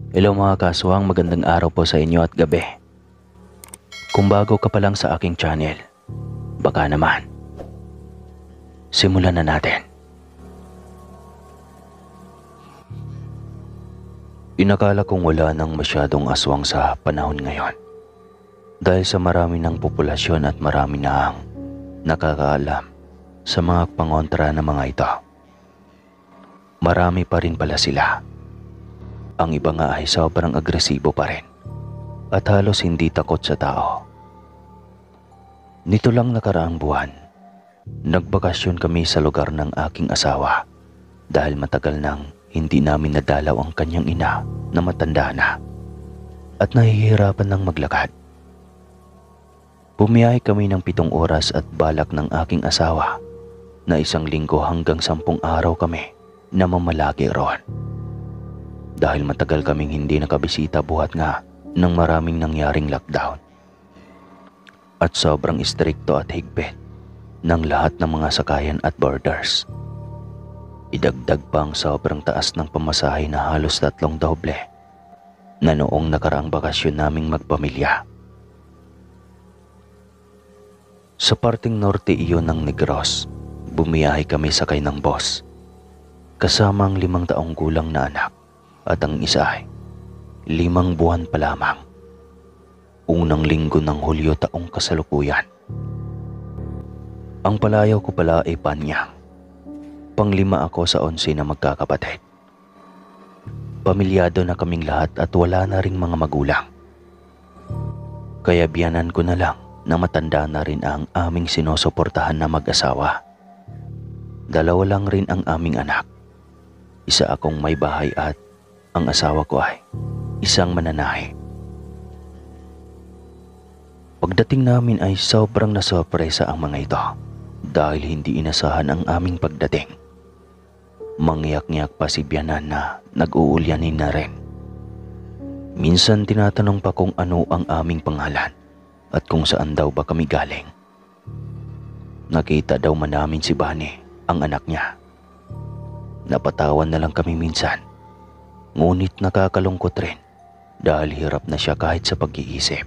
Hello mga kaswang, magandang araw po sa inyo at gabi. Kung bago ka pa lang sa aking channel, baka naman, simulan na natin. Inakala kong wala nang masyadong aswang sa panahon ngayon. Dahil sa marami ng populasyon at marami na ang nakakaalam sa mga pangontra ng mga ito. Marami pa rin pala sila. Ang iba nga ay sobrang agresibo pa rin at halos hindi takot sa tao. Nito lang nakaraang buwan, nagbakasyon kami sa lugar ng aking asawa dahil matagal nang hindi namin nadalaw ang kanyang ina na matanda na at nahihirapan ng maglakad. Bumiyahe kami ng 7 oras at balak ng aking asawa na 1 linggo hanggang 10 araw kami na mamalagi roon. Dahil matagal kaming hindi nakabisita buhat nga ng maraming nangyaring lockdown. At sobrang istrikto at higpit ng lahat ng mga sakayan at borders. Idagdag pa ang sobrang taas ng pamasahe na halos 3 doble na noong nakaraang bakasyon naming magpamilya. Sa parting norte iyon ng Negros, bumiyahe kami sakay ng bus. Kasama ang 5 taong gulang na anak. At ang isa ay 5 buwan pa lamang. Unang linggo ng Hulyo taong kasalukuyan. Ang palayaw ko pala ay Panyang. Pang-5 ako sa 11 na magkakapatid. Pamilyado na kaming lahat at wala na ring mga magulang. Kaya biyanan ko na lang na matanda na rin ang aming sinusuportahan na mag-asawa. 2 lang rin ang aming anak. Isa akong may bahay at ang asawa ko ay isang mananahe. Pagdating namin ay sobrang nasorpresa ang mga ito dahil hindi inasahan ang aming pagdating. Mangyak-ngyak pa si biyanan na nag-uulyanin na rin. Minsan tinatanong pa kung ano ang aming pangalan at kung saan daw ba kami galing. Nakita daw man namin si Bani, ang anak niya. Napatawan na lang kami minsan. Ngunit nakakalungkot rin dahil hirap na siya kahit sa pag-iisip.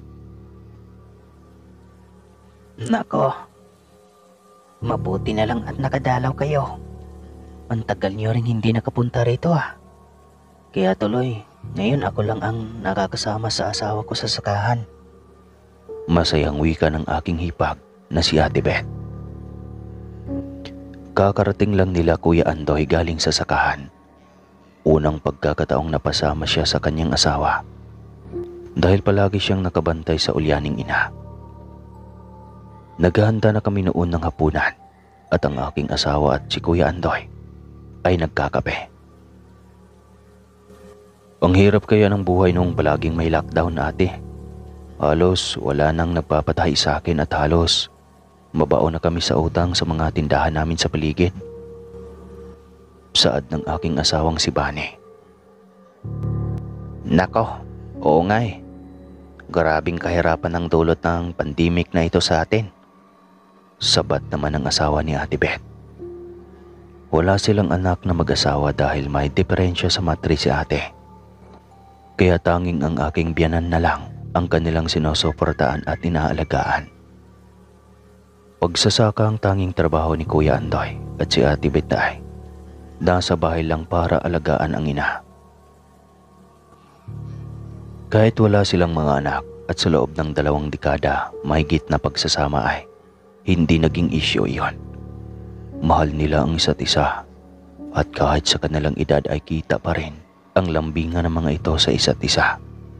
Nako, mabuti na lang at nakadalaw kayo. Ang tagal niyo rin hindi nakapunta rito Kaya tuloy, ngayon ako lang ang nakakasama sa asawa ko sa sakahan. Masayang wika ng aking hipag na si Ate Beth. Kakarating lang nila Kuya Andoy galing sa sakahan. Unang pagkakataong napasama siya sa kanyang asawa dahil palagi siyang nakabantay sa ulyaning ina. Naghahanda na kami noon ng hapunan at ang aking asawa at si Kuya Andoy ay nagkakape. Ang hirap kaya ng buhay nung palaging may lockdown, ate. Halos wala nang nagpapatahi sa akin at halos mabao na kami sa utang sa mga tindahan namin sa paligid. Saad ng aking asawang si Bani. Nako, oo nga Grabing kahirapan ng dulot ng pandemic na ito sa atin. Sabat naman ng asawa ni Ate Beth. Wala silang anak na mag-asawa dahil may diferensya sa matris si ate. Kaya tanging ang aking biyanan na lang ang kanilang sinusuportaan at inaalagaan. Pagsasaka ang tanging trabaho ni Kuya Andoy at si Ate Beth ay nasa bahay lang para alagaan ang ina. Kahit wala silang mga anak at sa loob ng 2 dekada mahigit na pagsasama ay hindi naging isyu iyon. Mahal nila ang isa't isa at kahit sa kanilang edad ay kita pa rin ang lambingan ng mga ito sa isa't isa.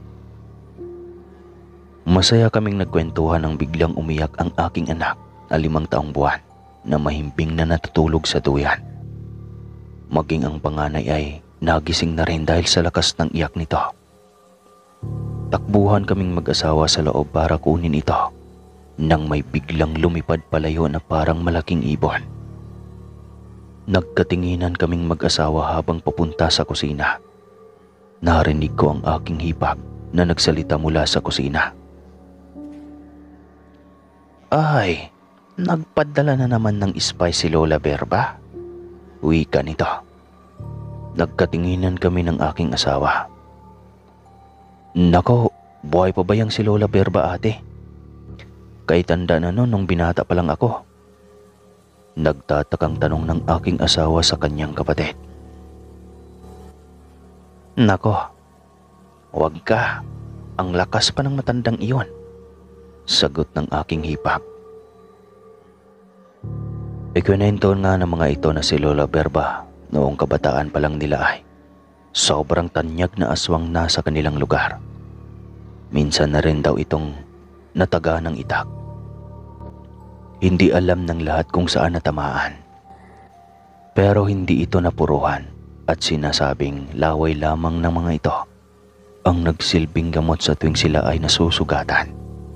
Masaya kaming nagkwentuhan nang biglang umiyak ang aking anak na 5 taong buwan na mahimbing na natutulog sa duyan. Maging ang panganay ay nagising na rin dahil sa lakas ng iyak nito. Takbuhan kaming mag-asawa sa loob para kunin ito nang may biglang lumipad palayo na parang malaking ibon. Nagkatinginan kaming mag-asawa habang papunta sa kusina. Narinig ko ang aking hipag na nagsalita mula sa kusina. Ay, nagpadala na naman ng spicy Lola Bear ba? Wika nito. Nagkatinginan kami ng aking asawa. Nako, buhay pa ba yang si Lola Berba, ate? Kay tanda na nun nung binata pa lang ako. Nagtatakang tanong ng aking asawa sa kanyang kapatid. Nako, wag ka. Ang lakas pa ng matandang iyon. Sagot ng aking hipag. Ikwento nga ng mga ito na si Lola Berba noong kabataan pa lang nila ay sobrang tanyag na aswang nasa kanilang lugar. Minsan na rin daw itong nataga ng itak. Hindi alam ng lahat kung saan natamaan. Pero hindi ito napuruhan at sinasabing laway lamang ng mga ito ang nagsilbing gamot sa tuwing sila ay nasusugatan.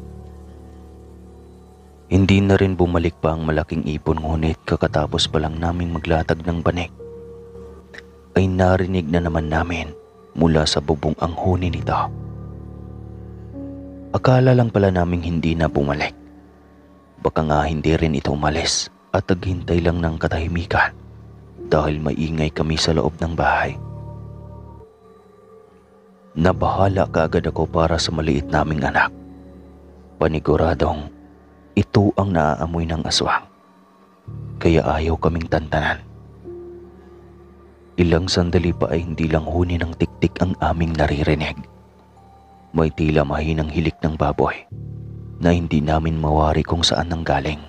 Hindi na rin bumalik pa ang malaking ipon, ngunit kakatapos pa lang naming maglatag ng banig ay narinig na naman namin mula sa bubong ang huni nito. Akala lang pala naming hindi na bumalik. Baka nga hindi rin ito umalis at naghintay lang ng katahimikan dahil maingay kami sa loob ng bahay. Nabahala kaagad ako para sa maliit naming anak. Paniguradong ito ang naaamoy ng aswang, kaya ayaw kaming tantanan. Ilang sandali pa ay hindi lang huni ng tiktik ang aming naririnig. May tila mahinang hilik ng baboy na hindi namin mawari kung saan nanggaling.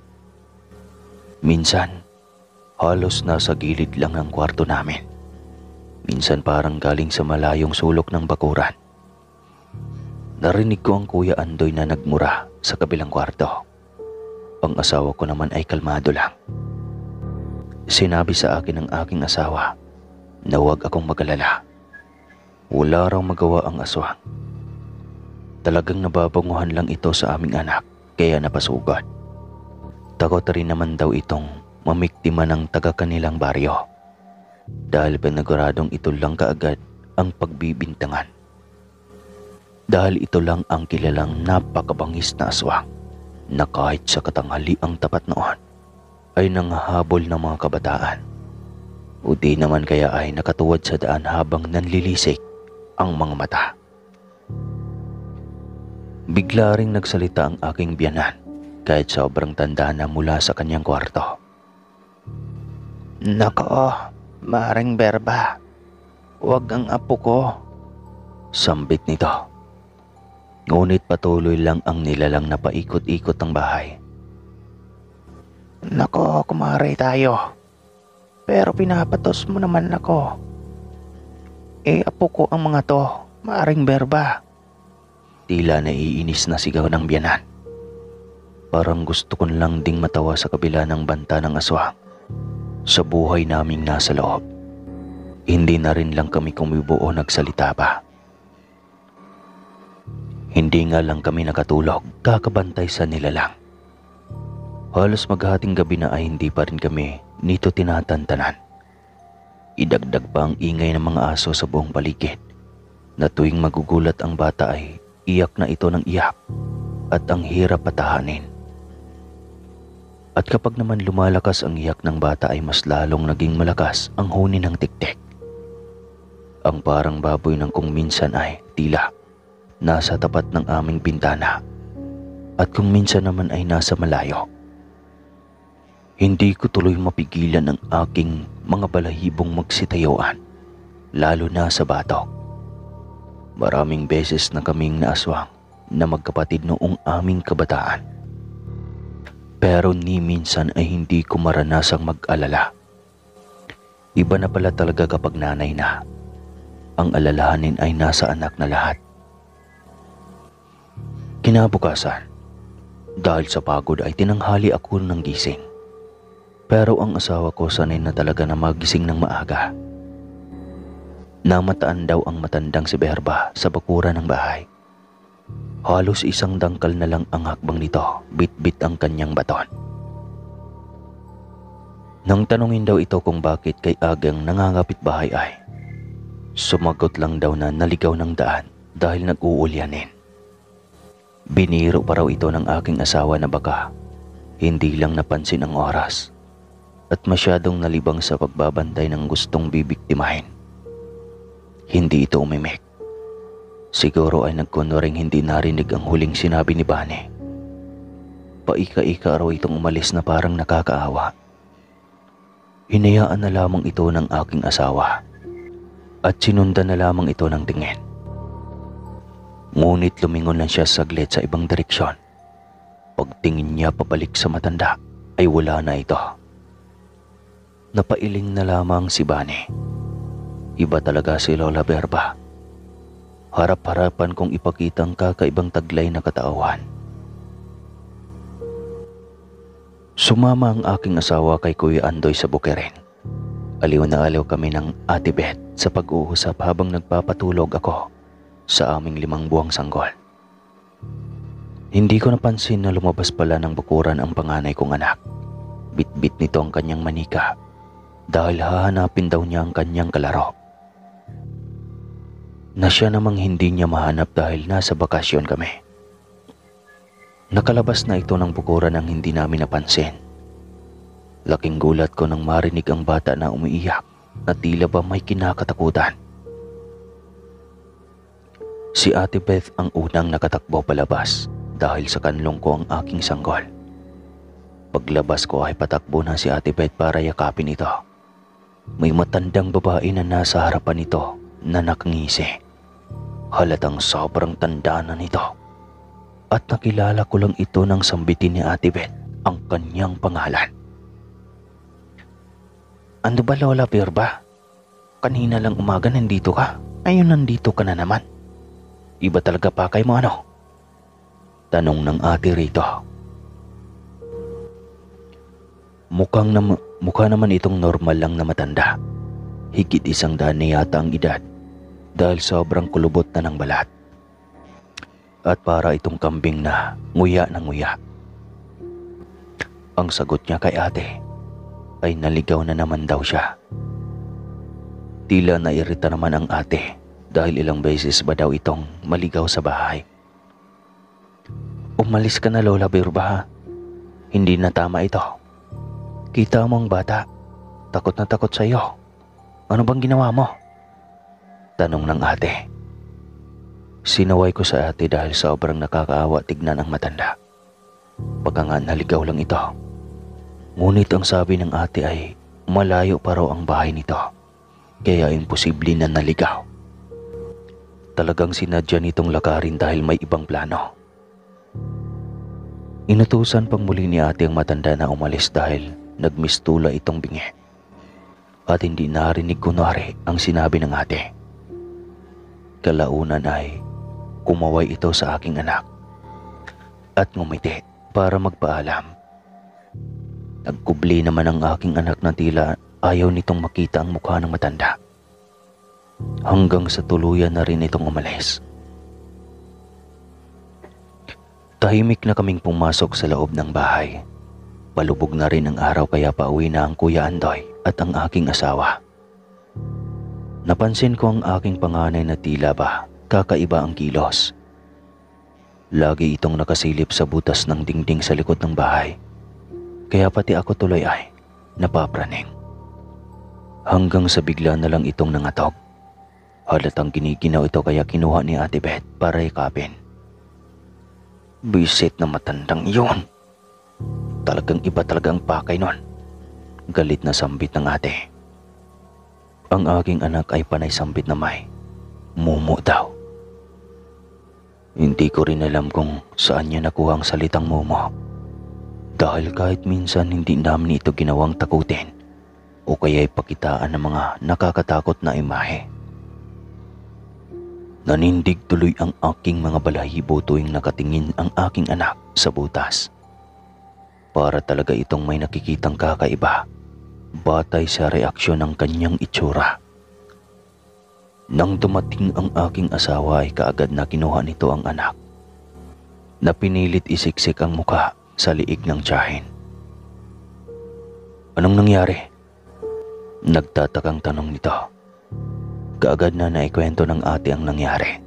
Minsan, halos nasa gilid lang ng kwarto namin. Minsan parang galing sa malayong sulok ng bakuran. Narinig ko ang Kuya Andoy na nagmura sa kabilang kwarto. Ang asawa ko naman ay kalmado lang. Sinabi sa akin ng aking asawa na huwag akong mag-alala. Wala raw magawa ang aswang. Talagang nababanguhan lang ito sa aming anak, kaya napasugod. Takot rin naman daw itong mamiktima ng taga-kanilang baryo. Dahil paniguradong ito lang kaagad ang pagbibintangan. Dahil ito lang ang kilalang napakabangis na aswang na kahit sa katanghali ang tapat noon ay nanghahabol ng mga kabataan. O di naman kaya ay nakatuwad sa daan habang nanlilisik ang mga mata. Bigla ring nagsalita ang aking biyanan kahit sobrang tanda na mula sa kanyang kwarto. Nako, Maring Berba, huwag ang apo ko. Sambit nito. Ngunit patuloy lang ang nilalang na paikot-ikot ng bahay. Nako, kumare tayo. Pero pinapatos mo naman ako. Apo ko ang mga to, Maring Berba. Tila naiinis na sigaw ng biyanan. Parang gusto ko lang ding matawa sa kabila ng banta ng aswang. Sa buhay naming nasa loob, hindi na rin lang kami kumibo o nagsalita pa. Hindi nga lang kami nakatulog, kakabantay sa nilalang. Halos maghating gabi na ay hindi pa rin kami nito tinatantanan. Idagdag pa ang ingay ng mga aso sa buong paligid na tuwing magugulat ang bata ay iyak na ito ng iyak at ang hirap patahanin. At kapag naman lumalakas ang iyak ng bata ay mas lalong naging malakas ang huni ng tiktik. Ang parang baboy ng kung minsan ay tila nasa tapat ng aming bintana at kung minsan naman ay nasa malayo. Hindi ko tuloy mapigilan ang aking mga balahibong magsitayuan, lalo na sa batok. Maraming beses na kaming naaswang na magkapatid noong aming kabataan. Pero ni minsan ay hindi ko maranasang mag-alala. Iba na pala talaga kapag nanay na. Ang alalahanin ay nasa anak na lahat. Kinabukasan, dahil sa pagod ay tinanghali ako ng gising. Pero ang asawa ko sanay na talaga na magising ng maaga. Namataan daw ang matandang si Berba sa bakuran ng bahay. Halos isang dangkal na lang ang hakbang nito, bit-bit ang kanyang baton. Nang tanungin daw ito kung bakit kay agang nangangapit bahay ay sumagot lang daw na naligaw ng daan dahil nag-uulyanin. Biniro pa raw ito ng aking asawa na baka hindi lang napansin ang oras at masyadong nalibang sa pagbabantay ng gustong bibiktimahin. Hindi ito umimik. Siguro ay nagkunwaring hindi narinig ang huling sinabi ni Bane. Paika-ika raw itong umalis na parang nakakaawa. Hinayaan na lamang ito ng aking asawa at sinundan na lamang ito ng tingin. Ngunit lumingon lang siya saglit sa ibang direksyon. Pagtingin niya pabalik sa matanda ay wala na ito. Napailing na lamang si Bane. Iba talaga si Lola Berba. Harap-harapan kong ipakita ang kakaibang taglay na katauhan. Sumama ang aking asawa kay Kuya Andoy sa Bukirin. Aliw na aliw kami ng Ate Beth sa pag-uusap habang nagpapatulog ako sa aming 5 buwang sanggol. Hindi ko napansin na lumabas pala ng bukuran ang panganay kong anak. Bit-bit nito ang kanyang manika dahil hahanapin daw niya ang kanyang kalaro. Na siya namang hindi niya mahanap dahil nasa bakasyon kami. Nakalabas na ito ng bukuran ang hindi namin napansin. Laking gulat ko nang marinig ang bata na umiiyak na tila ba may kinakatakutan. Si Ate Beth ang unang nakatakbo palabas dahil sa kanlong ko ang aking sanggol. Paglabas ko ay patakbo na si Ate Beth para yakapin ito. May matandang babae na nasa harapan nito na nakangisi. Halatang sobrang tanda na nito. At nakilala ko lang ito nang sambitin ni Ate Beth ang kanyang pangalan. Ano ba Lola Berba? Kanina lang umaga nandito ka. Ngayon nandito ka na naman. Iba talaga pakay mo ano? Tanong ng ate rito. Mukha naman itong normal lang na matanda. Higit 100 na yata ang edad dahil sobrang kulubot na ng balat. At para itong kambing na nguya na nguya. Ang sagot niya kay ate ay naligaw na naman daw siya. Tila nairita naman ang ate dahil ilang beses ba daw itong maligaw sa bahay. Umalis ka na Lola Berba. Hindi na tama ito. Kita mo ang bata. Takot na takot sa iyo. Ano bang ginawa mo? Tanong ng ate. Sinaway ko sa ate dahil sobrang nakakaawa tignan ang matanda. Baka nga naligaw lang ito. Ngunit ang sabi ng ate ay malayo pa raw ang bahay nito. Kaya imposible na naligaw. Talagang sinadya nitong lakarin dahil may ibang plano. Inutusan pang muli ni ate ang matanda na umalis dahil nagmistula itong bingi. At hindi narinig kunwari ang sinabi ng ate. Kalaunan ay kumaway ito sa aking anak at ngumiti para magpaalam. Nagkubli naman ang aking anak na tila ayaw nitong makita ang mukha ng matanda. Hanggang sa tuluyan na rin itong umalis. Tahimik na kaming pumasok sa loob ng bahay. Palubog na rin ang araw kaya pauwi na ang Kuya Andoy at ang aking asawa. Napansin ko ang aking panganay na tila ba kakaiba ang kilos. Lagi itong nakasilip sa butas ng dingding sa likod ng bahay. Kaya pati ako tuloy ay napapraning. Hanggang sa bigla na lang itong nangatog. Halatang giniginaw ito kaya kinuha ni Ate Beth para ikapin. Bisit na matandang iyon. Talagang iba talaga ang pakay nun. Galit na sambit ng ate. Ang aking anak ay panay sambit na may mumu daw. Hindi ko rin alam kung saan niya nakuha ang salitang mumu. Dahil kahit minsan hindi namin ito ginawang takutin o kaya ipakitaan ng mga nakakatakot na imahe. Nanindig tuloy ang aking mga balahibo tuwing nakatingin ang aking anak sa butas. Para talaga itong may nakikitang kakaiba batay sa reaksyon ng kanyang itsura. Nang dumating ang aking asawa ay kaagad na kinuha nito ang anak na pinilit isiksik ang muka sa liig ng tiyahin. Anong nangyari? Nagtatakang tanong nito. Kaagad na naikwento ng ate ang nangyari.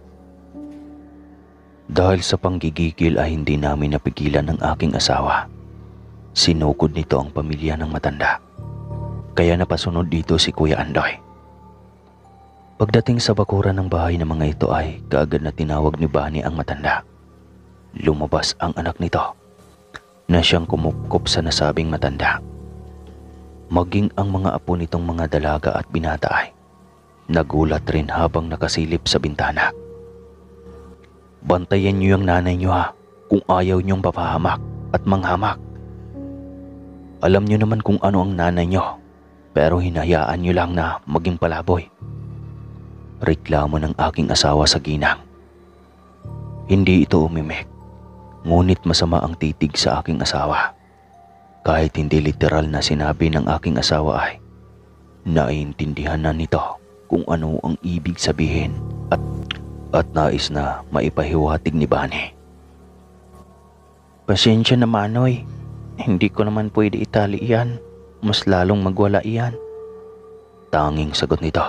Dahil sa panggigigil ay hindi namin napigilan ng aking asawa. Sinukod nito ang pamilya ng matanda. Kaya napasunod dito si Kuya Andoy. Pagdating sa bakuran ng bahay ng mga ito ay kaagad na tinawag ni Bani ang matanda. Lumabas ang anak nito na siyang kumupkop sa nasabing matanda. Maging ang mga apo nitong mga dalaga at binata ay nagulat rin habang nakasilip sa bintana. Bantayan niyo yung nanay niyo ha, kung ayaw niyong papahamak at manghamak. Alam niyo naman kung ano ang nanay niyo, pero hinayaan niyo lang na maging palaboy. Reklamo ng aking asawa sa ginang. Hindi ito umimik, ngunit masama ang titig sa aking asawa. Kahit hindi literal na sinabi ng aking asawa ay naiintindihan na nito kung ano ang ibig sabihin at nais na maipahiwatig ni Bani. Pasensya na Manoy, hindi ko naman pwede itali iyan, mas lalong magwala iyan. Tanging sagot nito.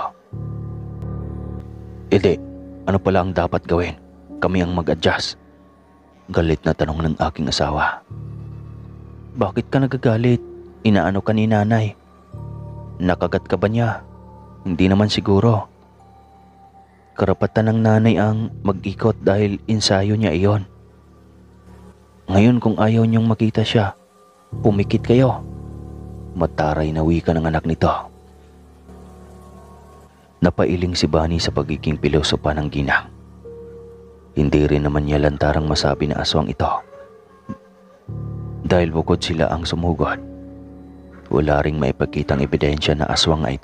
Hindi, ano pala ang dapat gawin? Kami ang mag-adjust. Galit na tanong ng aking asawa. Bakit ka nagagalit? Inaano ka ni nanay? Nakagat ka ba niya? Hindi naman siguro. Karapatan ng nanay ang mag-ikot dahil ensayo niya iyon. Ngayon kung ayaw niyong makita siya, pumikit kayo. Mataray na wika ng anak nito. Napailing si Bani sa pagiging pilosopa ng ginang. Hindi rin naman niya lantarang masabi na aswang ito. Dahil bukod sila ang sumugod, wala ring maipakitang ebidensya na aswang na ito.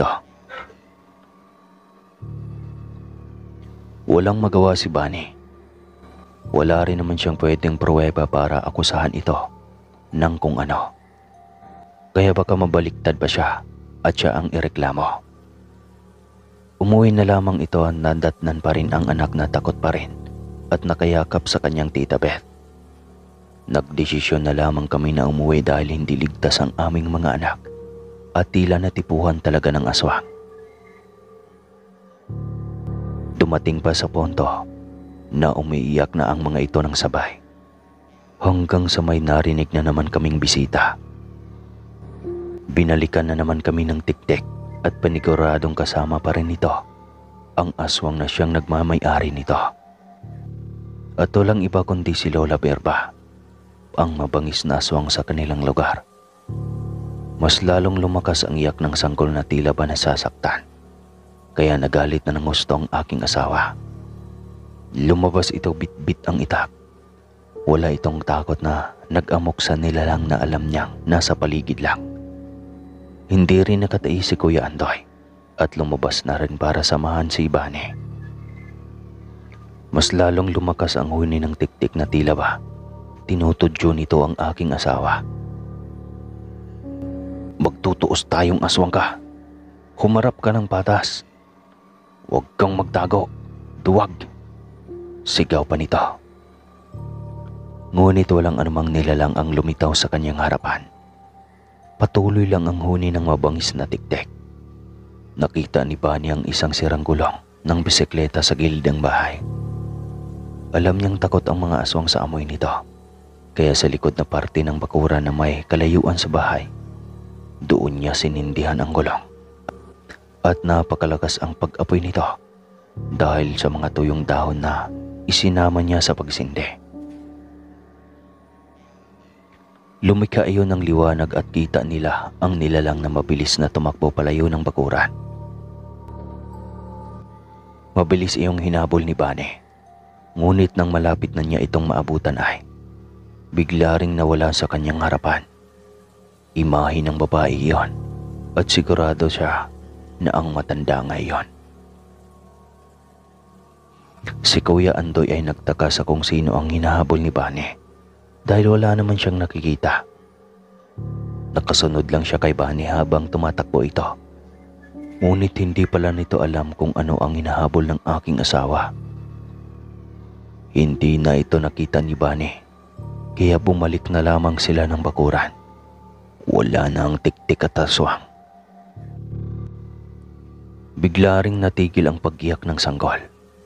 Walang magawa si Bani. Wala rin naman siyang pwedeng pruweba para akusahan ito ng kung ano. Kaya baka mabaliktad pa siya at siya ang ireklamo. Umuwi na lamang ito, nadatnan pa rin ang anak na takot pa rin at nakayakap sa kanyang tita Beth. Nagdesisyon na lamang kami na umuwi dahil hindi ligtas ang aming mga anak at tila natipuhan talaga ng aswang. Dumating pa sa punto na umiiyak na ang mga ito ng sabay hanggang sa may narinig na naman kaming bisita. Binalikan na naman kami ng tiktik at paniguradong kasama pa rin ito ang aswang na siyang nagmamay-ari nito. At walang iba kundi si Lola Berba, ang mabangis na aswang sa kanilang lugar. Mas lalong lumakas ang iyak ng sanggol na tila ba nasasaktan, kaya nagalit na ng gusto ang aking asawa. Lumabas ito bit-bit ang itak. Wala itong takot na nag-amok sa nilalang na alam niyang nasa paligid lang. Hindi rin nakatiis si Kuya Andoy at lumabas na rin para samahan si Bani. Mas lalong lumakas ang huni ng tiktik na tila ba tinutudyo nito ang aking asawa. Magtutuos tayong aswang ka. Humarap ka ng patas. Huwag kang magtago. Duwag. Sigaw pa nito. Ngunit walang anumang nilalang ang lumitaw sa kanyang harapan. Patuloy lang ang huni ng mabangis na tiktik. Nakita ni Bani ang isang sirang gulong ng bisikleta sa gilid ng bahay. Alam niyang takot ang mga aswang sa amoy nito. Kaya sa likod na parte ng bakuran na may kalayuan sa bahay, doon niya sinindihan ang gulong. At napakalakas ang pag-apoy nito dahil sa mga tuyong dahon na isinama niya sa pagsindi. Lumika iyon ng liwanag at kita nila ang nilalang na mabilis na tumakbo palayo ng bakuran. Mabilis iyong hinabol ni Bani. Ngunit nang malapit na niya itong maabutan ay bigla ring nawala sa kanyang harapan. Imahe ng babae iyon at sigurado siya na ang matanda ngayon. Si Kuya Andoy ay nagtaka sa kung sino ang hinahabol ni Bani dahil wala naman siyang nakikita. Nakasunod lang siya kay Bani habang tumatakbo ito. Ngunit hindi pala nito alam kung ano ang hinahabol ng aking asawa. Hindi na ito nakita ni Bani, kaya bumalik na lamang sila ng bakuran. Wala na ang tiktik at aswang. Bigla ring natigil ang paggiyak ng sanggol.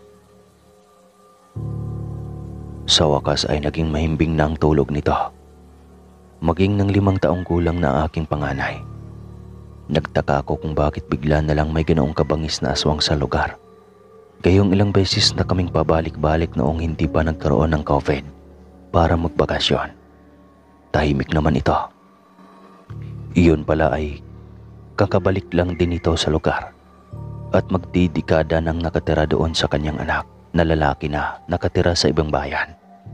Sa wakas ay naging mahimbing na ang tulog nito. Maging ng 5 taong gulang na aking panganay. Nagtaka ako kung bakit bigla na lang may ganoong kabangis na aswang sa lugar Gayong ilang beses na kaming pabalik-balik noong hindi pa nagkaroon ng COVID para magbakasyon. Tahimik naman ito. Iyon pala ay kakabalik lang din ito sa lugar at magdidikada nang nakatira doon sa kanyang anak na lalaki na nakatira sa ibang bayan.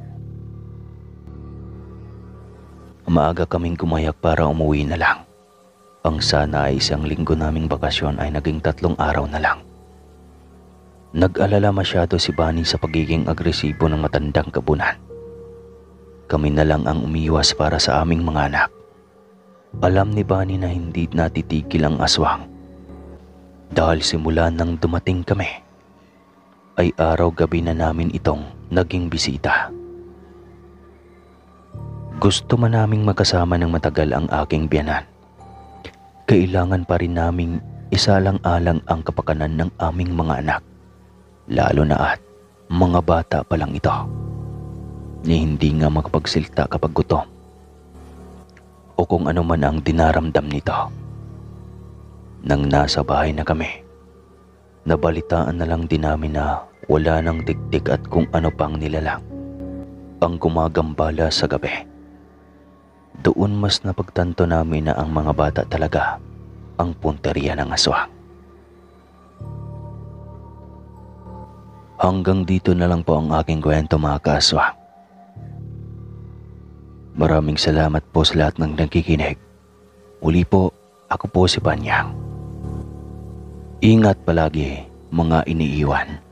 Maaga kaming gumayak para umuwi na lang. Ang sana ay 1 linggo naming bakasyon ay naging 3 araw na lang. Nag-alala masyado si Bunny sa pagiging agresibo ng matandang kabunan. Kami na lang ang umiwas para sa aming mga anak. Alam ni Bunny na hindi natitigil ang aswang. Dahil simula nang dumating kami, ay araw-gabi na namin itong naging bisita. Gusto man naming magkasama ng matagal ang aking biyanan. Kailangan pa rin naming isalang-alang ang kapakanan ng aming mga anak. Lalo na at mga bata pa lang ito. Ni hindi nga makapagsilta kapag gutom. O kung ano man ang dinaramdam nito. Nang nasa bahay na kami, nabalitaan na lang din namin na wala nang tiktik at kung ano pang nilalang ang gumagambala sa gabi. Doon mas napagtanto namin na ang mga bata talaga ang punteriya ng aswang. Hanggang dito na lang po ang aking kwento, mga kaaswang. Maraming salamat po sa lahat ng nakikinig. Uli po, ako po si Panyang. Ingat palagi, mga iniiwan.